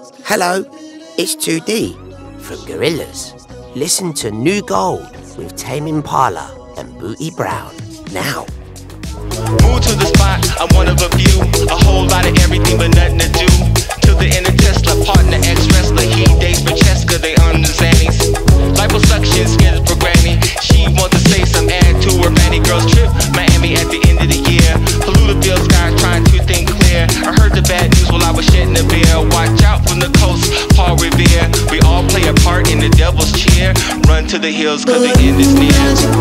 Hello, it's 2D from Gorillaz. Listen to New Gold with Tame Impala and Bootie Brown now. Move to the spot, I'm one of a few. A whole lot of everything but nothing to do. To the inner Tesla, partner, ex-wrestler. He dates Francesca, they on the Xannies. Liposuction, skin programming. She wants to say some add to her Manny Girls trip. Miami at the end of the year. Polluted sky trying to think clear. I heard the bad news while I was shedding a beer. Watch out from the coast, Paul Revere. We all play a part in the devil's cheer. Run to the hills cause the end is near.